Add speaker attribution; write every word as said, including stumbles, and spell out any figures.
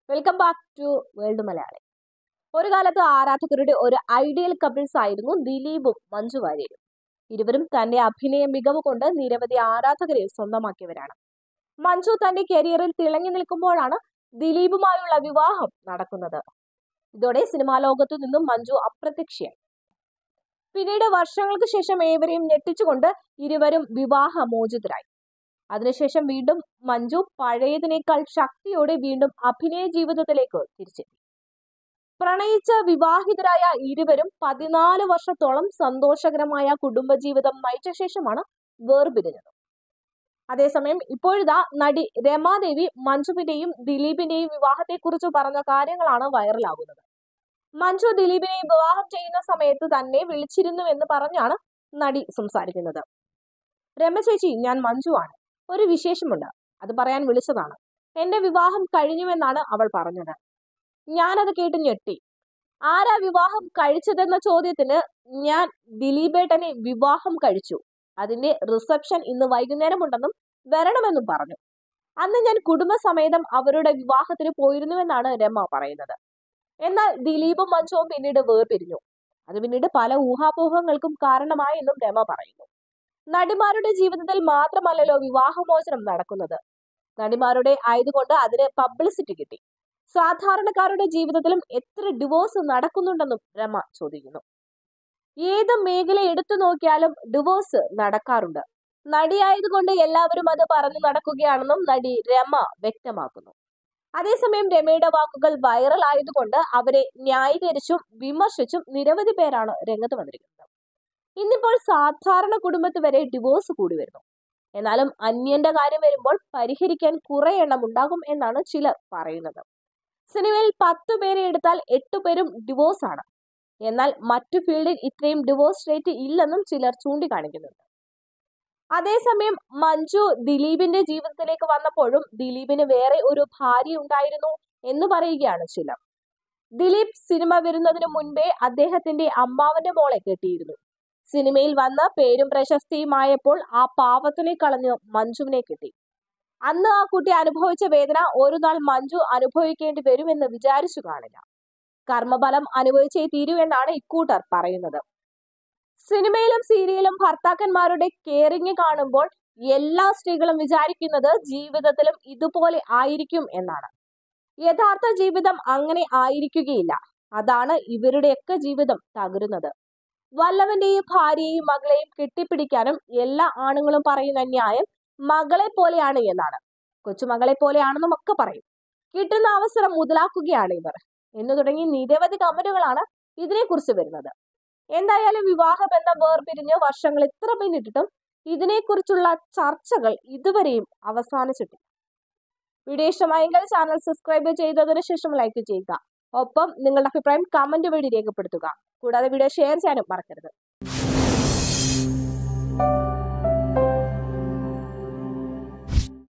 Speaker 1: Welcome back to world Malayali. ഒരു കാലത്ത് ആരാധകരുടെ ഒരു ഐഡിയൽ കപ്പിൾസ് ആയിരുന്നു ദിലീപും മഞ്ജു വാര്യരും. ഇരുവരും തന്റെ അഭിനയ മികവ് കൊണ്ട് നിരവധി ആരാധകരെ സ്വന്തമാക്കിയവരാണ്. മഞ്ജു തന്റെ കരിയറിൽ തിളങ്ങി നിൽക്കുമ്പോഴാണ് ദിലീപുമായുള്ള വിവാഹം നടക്കുന്നത്. ഇതോടെ സിനിമാ ലോകത്തു നിന്നും മഞ്ജു അപ്രത്യക്ഷയായി. പിന്നീട് വർഷങ്ങൾക്ക് ശേഷം ഏവരെയും ഞെട്ടിച്ചുകൊണ്ട് ഇരുവരും വിവാഹമോചിതരായി. അതിനുശേഷം വീണ്ടും മഞ്ജു പഴയതിനേക്കാൾ ശക്തിയോടെ വീണ്ടും അഭിനയ ജീവിതത്തിലേക്ക് തിരിച്ചെത്തി. പ്രണയിച്ച വിവാഹിതരായ ഇരുവരും പതിനാല് വർഷത്തോളം സന്തോഷകരമായ കുടുംബജീവിതം നയിച്ച ശേഷമാണ് വേർപിരിഞ്ഞത്. അതേസമയം ഇപ്പോഴിതാ നടി രമാദേവി മഞ്ജുവിന്റെയും ദിലീപിന്റെയും വിവാഹത്തെക്കുറിച്ച് പറഞ്ഞ കാര്യങ്ങളാണ് വൈറലാകുന്നത്. മഞ്ജു ദിലീപിനെ വിവാഹം ചെയ്യുന്ന സമയത്ത് തന്നെ വിളിച്ചിരുന്നു എന്ന് പറഞ്ഞാണ് നടി സംസാരിക്കുന്നത്. രമ ചേച്ചി, ഞാൻ മഞ്ജു ആണ്. ഒരു വിശേഷമുണ്ട്, അത് പറയാൻ വിളിച്ചതാണ്. എന്റെ വിവാഹം കഴിഞ്ഞുവെന്നാണ് അവൾ പറഞ്ഞത്. ഞാനത് കേട്ട് ഞെട്ടി. ആരാ വിവാഹം കഴിച്ചതെന്ന ചോദ്യത്തിന് ഞാൻ ദിലീപേട്ടനെ വിവാഹം കഴിച്ചു. അതിന്റെ റിസപ്ഷൻ ഇന്ന് വൈകുന്നേരം ഉണ്ടെന്നും വരണമെന്നും പറഞ്ഞു. അന്ന് ഞാൻ കുടുംബസമേതം അവരുടെ വിവാഹത്തിന് പോയിരുന്നുവെന്നാണ് രമ പറയുന്നത്. എന്നാൽ ദിലീപും മഞ്ജുവും പിന്നീട് വേർപിരിഞ്ഞു. അത് പിന്നീട് പല ഊഹാപോഹങ്ങൾക്കും കാരണമായെന്നും രമ പറയുന്നു. നടിമാരുടെ ജീവിതത്തിൽ മാത്രമല്ലല്ലോ വിവാഹമോചനം നടക്കുന്നത്. നടിമാരുടെ ആയതുകൊണ്ട് അതിന് പബ്ലിസിറ്റി കിട്ടി. സാധാരണക്കാരുടെ ജീവിതത്തിലും എത്ര ഡിവോഴ്സ് നടക്കുന്നുണ്ടെന്നും രമ ചോദിക്കുന്നു. ഏത് മേഖല എടുത്തു നോക്കിയാലും ഡിവോഴ്സ് നടക്കാറുണ്ട്. നടിയായതുകൊണ്ട് എല്ലാവരും അത് പറഞ്ഞു നടക്കുകയാണെന്നും നടി രമ വ്യക്തമാക്കുന്നു. അതേസമയം രമയുടെ വാക്കുകൾ വൈറൽ ആയതുകൊണ്ട് അവരെ ന്യായീകരിച്ചും വിമർശിച്ചും നിരവധി പേരാണ് രംഗത്ത് വന്നിരിക്കുന്നത്. ഇന്നിപ്പോൾ സാധാരണ കുടുംബത്തിൽ വരെ ഡിവോഴ്സ് കൂടി വരുന്നു. എന്നാലും അന്യന്റെ കാര്യം വരുമ്പോൾ പരിഹരിക്കാൻ കുറെ എണ്ണം ഉണ്ടാകും എന്നാണ് ചിലർ പറയുന്നത്. സിനിമയിൽ പത്തു പേരെ എടുത്താൽ എട്ടു പേരും ഡിവോഴ്സ് ആണ്. എന്നാൽ മറ്റു ഫീൽഡിൽ ഇത്രയും ഡിവോഴ്സ് റേറ്റ് ഇല്ലെന്നും ചിലർ ചൂണ്ടിക്കാണിക്കുന്നുണ്ട്. അതേസമയം മഞ്ജു ദിലീപിന്റെ ജീവിതത്തിലേക്ക് വന്നപ്പോഴും ദിലീപിന് വേറെ ഒരു ഭാര്യ ഉണ്ടായിരുന്നു എന്ന് പറയുകയാണ് ചിലർ. ദിലീപ് സിനിമ വരുന്നതിന് മുൻപേ അദ്ദേഹത്തിന്റെ അമ്മാവന്റെ മോളെ കെട്ടിയിരുന്നു. സിനിമയിൽ വന്ന പേരും പ്രശസ്തിയുമായപ്പോൾ ആ പാവത്തിനെ കളഞ്ഞ് മഞ്ജുവിനെ കിട്ടി. അന്ന് ആ കുട്ടി അനുഭവിച്ച വേദന ഒരു നാൾ മഞ്ജു അനുഭവിക്കേണ്ടി വരുമെന്ന് വിചാരിച്ചു കാണില്ല. കർമ്മഫലം അനുഭവിച്ചേ തീരൂ എന്നാണ് ഇക്കൂട്ടർ പറയുന്നത്. സിനിമയിലും സീരിയലും ഭർത്താക്കന്മാരുടെ കെയറിങ് കാണുമ്പോൾ എല്ലാ സ്ത്രീകളും വിചാരിക്കുന്നത് ജീവിതത്തിലും ഇതുപോലെ ആയിരിക്കും എന്നാണ്. യഥാർത്ഥ ജീവിതം അങ്ങനെ ആയിരിക്കുകയില്ല. അതാണ് ഇവരുടെയൊക്കെ ജീവിതം തകരുന്നത്. വല്ലവന്റെയും ഭാര്യയെയും മകളെയും കെട്ടിപ്പിടിക്കാനും എല്ലാ ആണുങ്ങളും പറയുന്ന ന്യായം മകളെ പോലെയാണ് എന്നാണ്. കൊച്ചുമകളെ പോലെയാണെന്നും ഒക്കെ പറയും. കിട്ടുന്ന അവസരം മുതലാക്കുകയാണ് ഇവർ എന്ന് തുടങ്ങി നിരവധി കമന്റുകളാണ് ഇതിനെക്കുറിച്ച് വരുന്നത്. എന്തായാലും വിവാഹബന്ധം വേർപിരിഞ്ഞ് വർഷങ്ങൾ ഇത്ര പിന്നിട്ടിട്ടും ഇതിനെക്കുറിച്ചുള്ള ചർച്ചകൾ ഇതുവരെയും അവസാനിച്ചിട്ടില്ല. വീഡിയോ ഇഷ്ടമായെങ്കിൽ ചാനൽ സബ്സ്ക്രൈബ് ചെയ്തതിനു ശേഷം ലൈക്ക് ചെയ്യുക. ഒപ്പം നിങ്ങളുടെ അഭിപ്രായം കമന്റ് വഴി രേഖപ്പെടുത്തുക. കൂടാതെ വീഡിയോ ഷെയർ ചെയ്യാനും മറക്കരുത്.